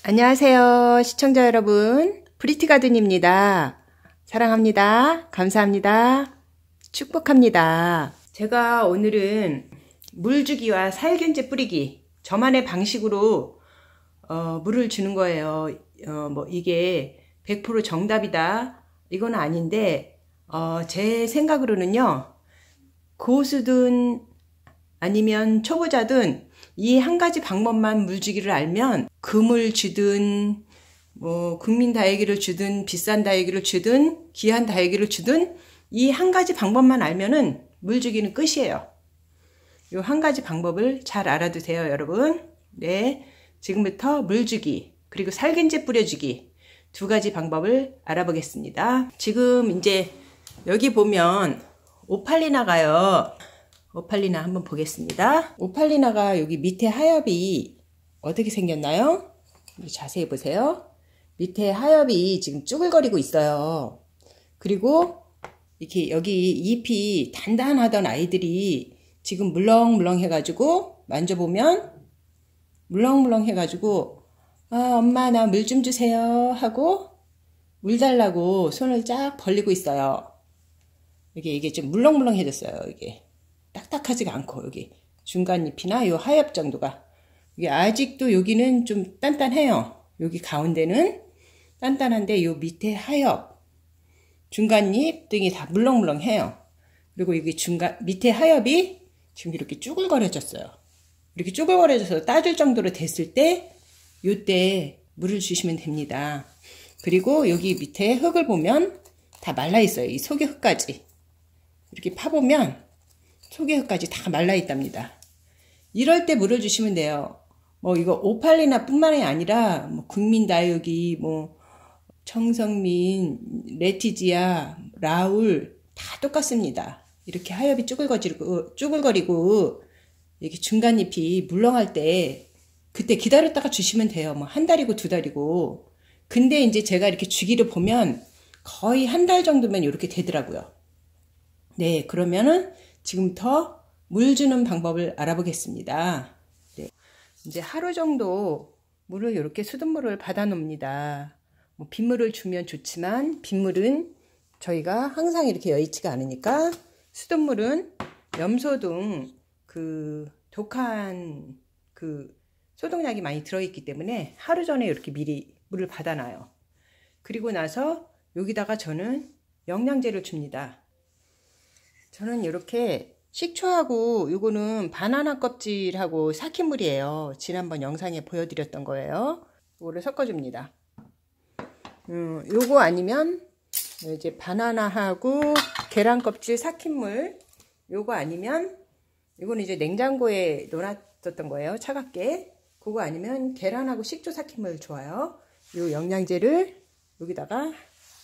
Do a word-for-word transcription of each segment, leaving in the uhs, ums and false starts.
안녕하세요, 시청자 여러분. 프리티가든입니다. 사랑합니다. 감사합니다. 축복합니다. 제가 오늘은 물주기와 살균제 뿌리기, 저만의 방식으로 어, 물을 주는 거예요. 어, 뭐 이게 백 퍼센트 정답이다 이건 아닌데 어, 제 생각으로는요, 고수든 아니면 초보자든 이 한 가지 방법만 물주기를 알면 금을 주든 뭐 국민 다육이를 주든 비싼 다육이를 주든 귀한 다육이를 주든 이 한 가지 방법만 알면은 물주기는 끝이에요. 이 한 가지 방법을 잘 알아두세요, 여러분. 네, 지금부터 물주기 그리고 살균제 뿌려주기 두 가지 방법을 알아보겠습니다. 지금 이제 여기 보면 오팔리나가요. 오팔리나 한번 보겠습니다. 오팔리나가 여기 밑에 하엽이 어떻게 생겼나요? 자세히 보세요. 밑에 하엽이 지금 쭈글거리고 있어요. 그리고 이렇게 여기 잎이 단단하던 아이들이 지금 물렁물렁 해가지고 만져보면 물렁물렁 해가지고 아, 엄마 나 물 좀 주세요 하고 물 달라고 손을 쫙 벌리고 있어요. 이게 이게 좀 물렁물렁해졌어요. 이게 딱딱하지가 않고 여기 중간 잎이나 요 하엽 정도가 이게 아직도 여기는 좀 단단해요. 여기 가운데는 단단한데 요 밑에 하엽, 중간 잎 등이 다 물렁물렁해요. 그리고 여기 중간 밑에 하엽이 지금 이렇게 쭈글거려졌어요. 이렇게 쭈글거려져서 따줄 정도로 됐을 때 요때 물을 주시면 됩니다. 그리고 여기 밑에 흙을 보면 다 말라 있어요. 이 속의 흙까지 이렇게 파보면 속의 흙까지 다 말라 있답니다. 이럴 때 물을 주시면 돼요. 뭐 이거 오팔리나 뿐만이 아니라 뭐 국민다육이, 뭐 청성민, 레티지아, 라울 다 똑같습니다. 이렇게 하엽이 쭈글거리고 쭈글거리고 이렇게 중간잎이 물렁할 때 그때 기다렸다가 주시면 돼요. 뭐 한 달이고 두 달이고. 근데 이제 제가 이렇게 주기를 보면 거의 한 달 정도면 이렇게 되더라고요. 네, 그러면은 지금부터 물 주는 방법을 알아보겠습니다. 네, 이제 하루 정도 물을 이렇게 수돗물을 받아 놓습니다. 뭐 빗물을 주면 좋지만 빗물은 저희가 항상 이렇게 여의치가 않으니까 수돗물은 염소 등 그 독한 그 소독약이 많이 들어있기 때문에 하루 전에 이렇게 미리 물을 받아 놔요. 그리고 나서 여기다가 저는 영양제를 줍니다. 저는 이렇게 식초하고 요거는 바나나 껍질하고 삭힌물이에요. 지난번 영상에 보여드렸던 거예요. 요거를 섞어줍니다. 음, 요거 아니면 이제 바나나하고 계란 껍질 삭힌물, 요거 아니면 이거는 이제 냉장고에 넣어놨었던 거예요. 차갑게. 그거 아니면 계란하고 식초 삭힌물 좋아요. 요 영양제를 여기다가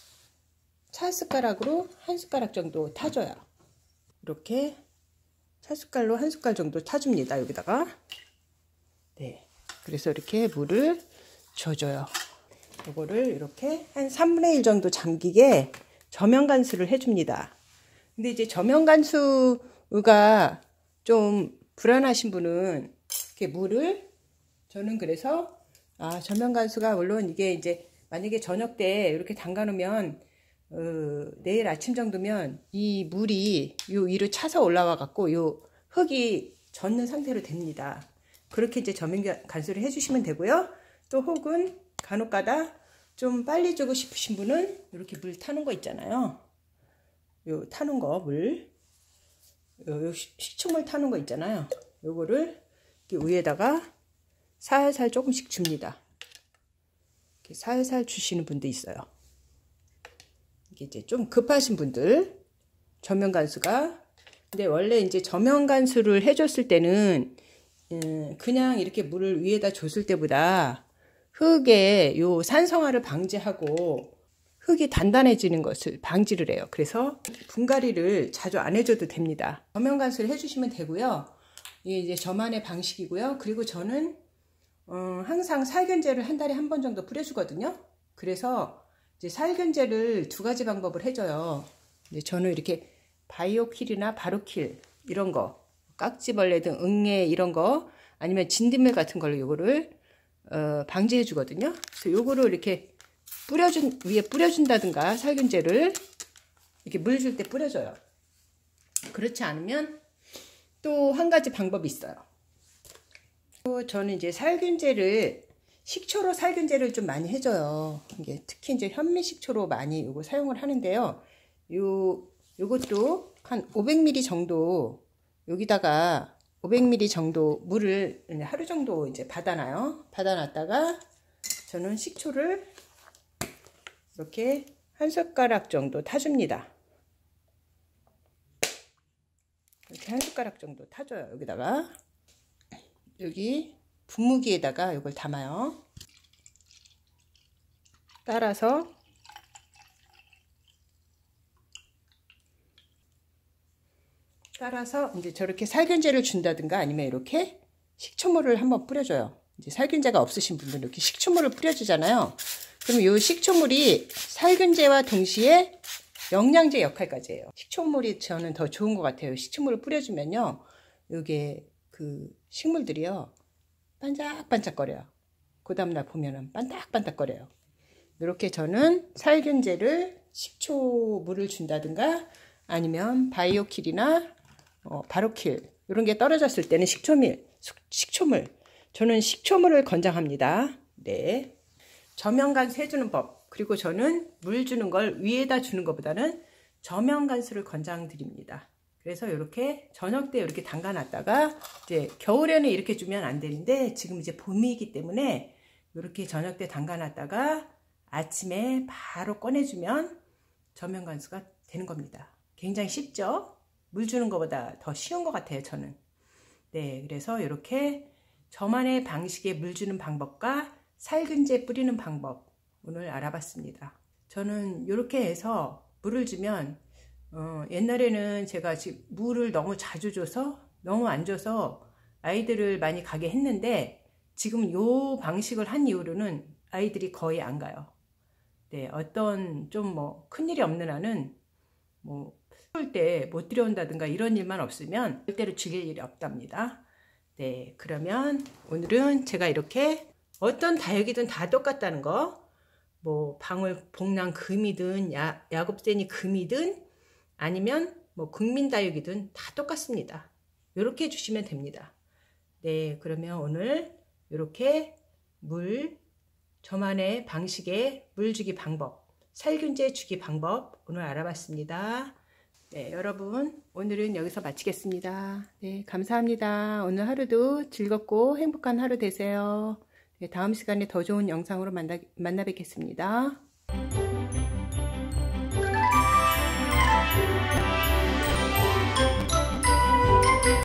차 숟가락으로 한 숟가락 정도 타줘요. 이렇게 찻숟갈로 한 숟갈 정도 타줍니다. 여기다가. 네, 그래서 이렇게 물을 줘줘요. 이거를 이렇게 한 삼분의 일 정도 잠기게 저면간수를 해줍니다. 근데 이제 저면간수가 좀 불안하신 분은 이렇게 물을, 저는 그래서 아, 저면간수가 물론 이게 이제 만약에 저녁 때 이렇게 담가 놓으면 어, 내일 아침 정도면 이 물이 요 위로 차서 올라와 갖고 요 흙이 젖는 상태로 됩니다. 그렇게 이제 저면 간수를 해주시면 되고요. 또 혹은 간혹가다 좀 빨리 주고 싶으신 분은 이렇게 물 타는 거 있잖아요. 요 타는 거 물, 요, 요 식초물 타는 거 있잖아요. 요거를 이렇게 위에다가 살살 조금씩 줍니다. 이렇게 살살 주시는 분도 있어요. 이제 좀 급하신 분들, 저면간수가. 근데 원래 이제 저면간수를 해줬을 때는 그냥 이렇게 물을 위에다 줬을 때보다 흙의 요 산성화를 방지하고 흙이 단단해지는 것을 방지를 해요. 그래서 분갈이를 자주 안 해줘도 됩니다. 저면간수를 해주시면 되고요. 이게 이제 저만의 방식이고요. 그리고 저는 어, 항상 살균제를 한 달에 한 번 정도 뿌려주거든요. 그래서 이제 살균제를 두 가지 방법을 해줘요. 이제 저는 이렇게 바이오킬이나 바로킬 이런 거, 깍지벌레 등 응애 이런 거, 아니면 진딧물 같은 걸로 요거를 어, 방지해 주거든요. 그래서 요거를 이렇게 뿌려준, 위에 뿌려준다든가 살균제를 이렇게 물 줄 때 뿌려줘요. 그렇지 않으면 또 한 가지 방법이 있어요. 또 저는 이제 살균제를 식초로 살균제를 좀 많이 해줘요. 이게 특히 이제 현미식초로 많이 요거 사용을 하는데요. 요 요것도 한 오백 밀리리터 정도 여기다가 오백 밀리리터 정도 물을 하루 정도 이제 받아놔요. 받아놨다가 저는 식초를 이렇게 한 숟가락 정도 타줍니다. 이렇게 한 숟가락 정도 타줘요. 여기다가 여기 분무기에다가 이걸 담아요. 따라서 따라서 이제 저렇게 살균제를 준다든가 아니면 이렇게 식초물을 한번 뿌려줘요. 이제 살균제가 없으신 분들은 이렇게 식초물을 뿌려주잖아요. 그럼 이 식초물이 살균제와 동시에 영양제 역할까지 해요. 식초물이 저는 더 좋은 것 같아요. 식초물을 뿌려주면요, 이게 그 식물들이요 반짝반짝거려요. 그 다음날 보면은 반딱반딱거려요. 이렇게 저는 살균제를 식초물을 준다든가 아니면 바이오킬이나 어, 바로킬 이런 게 떨어졌을 때는 식초밀, 식초물. 저는 식초물을 권장합니다. 네. 저면간수 해주는 법. 그리고 저는 물 주는 걸 위에다 주는 것보다는 저면간수를 권장드립니다. 그래서 이렇게 저녁 때 이렇게 담가놨다가 이제 겨울에는 이렇게 주면 안 되는데 지금 이제 봄이기 때문에 이렇게 저녁 때 담가놨다가 아침에 바로 꺼내주면 저면간수가 되는 겁니다. 굉장히 쉽죠? 물 주는 것보다 더 쉬운 것 같아요, 저는. 네, 그래서 이렇게 저만의 방식의 물 주는 방법과 살균제 뿌리는 방법 오늘 알아봤습니다. 저는 이렇게 해서 물을 주면 어, 옛날에는 제가 지금 물을 너무 자주 줘서 너무 안 줘서 아이들을 많이 가게 했는데 지금 이 방식을 한 이후로는 아이들이 거의 안 가요. 네, 어떤 좀 뭐 큰일이 없는 한은 뭐 올 때 못 들여온다든가 이런 일만 없으면 절대로 죽일 일이 없답니다. 네, 그러면 오늘은 제가 이렇게 어떤 다육이든 다 똑같다는 거, 뭐 방울 복랑 금이든 야, 야곱새니 금이든 아니면 뭐 국민다육이든 다 똑같습니다. 이렇게 해주시면 됩니다. 네, 그러면 오늘 이렇게 물, 저만의 방식의 물 주기 방법, 살균제 주기 방법 오늘 알아봤습니다. 네, 여러분 오늘은 여기서 마치겠습니다. 네, 감사합니다. 오늘 하루도 즐겁고 행복한 하루 되세요. 네, 다음 시간에 더 좋은 영상으로 만나, 만나 뵙겠습니다.